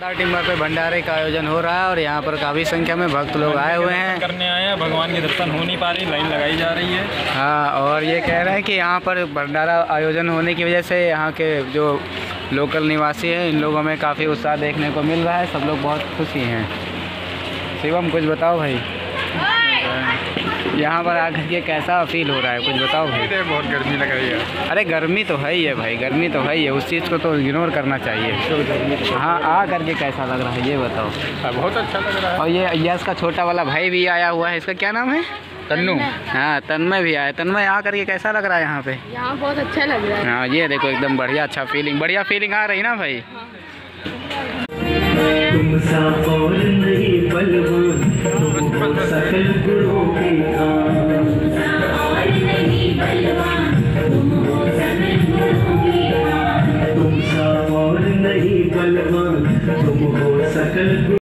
Timber पे भंडारे का आयोजन हो रहा है और यहाँ पर काफ़ी संख्या में भक्त लोग आए हुए हैं। करने आए हैं, भगवान के दर्शन हो नहीं पा रही, लाइन लगाई जा रही है। हाँ, और ये कह रहे हैं कि यहाँ पर भंडारा आयोजन होने की वजह से यहाँ के जो लोकल निवासी हैं इन लोगों में काफ़ी उत्साह देखने को मिल रहा है। सब लोग बहुत खुशी हैं। शिवम कुछ बताओ भाई, यहाँ पर आकर के कैसा फील हो रहा है, कुछ बताओ भाई। बहुत गर्मी लग रही है। अरे गर्मी तो है ही है भाई, गर्मी तो है ही है, उस चीज़ को तो इग्नोर करना चाहिए। हाँ, आ करके कैसा लग रहा है ये बताओ। बहुत अच्छा लग रहा है। और ये यश का छोटा वाला भाई भी आया हुआ है, इसका क्या नाम है? तन्नू। हाँ, तन्मय भी आया। तन्मय आ करके कैसा लग रहा है यहाँ पे? यहाँ बहुत अच्छा लग रहा है। हाँ, ये देखो एकदम बढ़िया, अच्छा फीलिंग, बढ़िया फीलिंग आ रही ना भाई। तुम सा और नहीं बलवान, तुम सकल गुणों के खान। तुम सा और नहीं बलवान, तुम हो सकल